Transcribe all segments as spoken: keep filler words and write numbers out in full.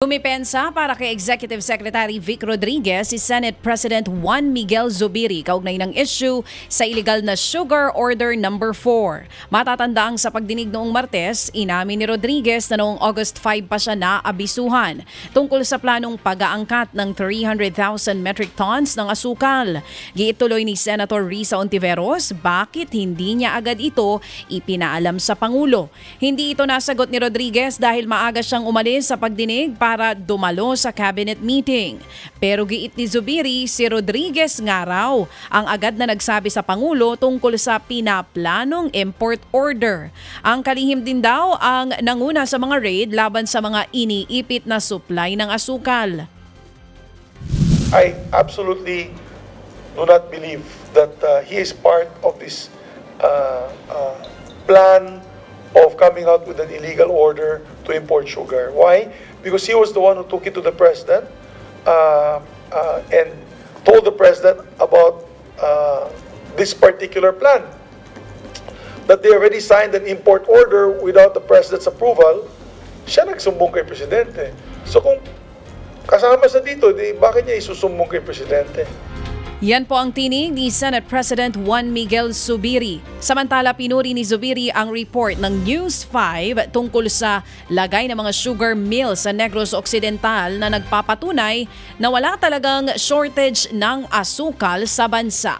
Kumipensa para kay Executive Secretary Vic Rodriguez si Senate President Juan Miguel Zubiri kaugnay ng issue sa illegal na Sugar Order number four. Matatandaang sa pagdinig noong Martes, inamin ni Rodriguez na noong August five pa siya naabisuhan tungkol sa planong pag-aangkat ng three hundred thousand metric tons ng asukal. Giituloy ni Senator Risa Ontiveros bakit hindi niya agad ito ipinaalam sa Pangulo. Hindi ito nasagot ni Rodriguez dahil maaga siyang umalis sa pagdinig para dumalo sa cabinet meeting. Pero giit ni Zubiri, si Rodriguez nga raw ang agad na nagsabi sa Pangulo tungkol sa pinaplanong import order. Ang kalihim din daw ang nanguna sa mga raid laban sa mga iniipit na supply ng asukal. I absolutely do not believe that uh, he is part of this uh, uh, plan of coming out with an illegal order to import sugar. Why? Because he was the one who took it to the president uh, uh, and told the president about uh, this particular plan. That they already signed an import order without the president's approval, siya nagsumbong kay presidente. So kung kasama sa dito, di, bakit niya isusumbong kay presidente? Yan po ang tinig ni Senate President Juan Miguel Zubiri. Samantala, pinuri ni Zubiri ang report ng News five tungkol sa lagay ng mga sugar mill sa Negros Occidental na nagpapatunay na wala talagang shortage ng asukal sa bansa.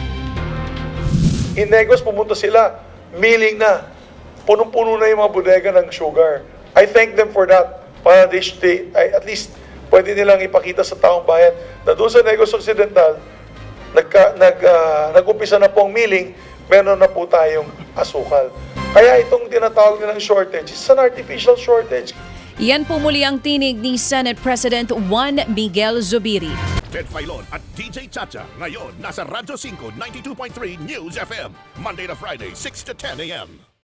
In Negros, pumunta sila, milling na. Punong-puno na yung mga bodega ng sugar. I thank them for that. Para they, they, at least pwede nilang ipakita sa taong bayan na doon sa Negros Occidental, Nagka, nag, uh, nag-umpisa na po ang milling, meron na po tayong asukal. Kaya itong tinatawag nilang shortage, it's an artificial shortage. Iyan po muli ang tinig ni Senate President Juan Miguel Zubiri. Ted Filon at D J Chacha ngayon nasa Radyo five ninety-two point three News F M. Monday to Friday, six to ten a m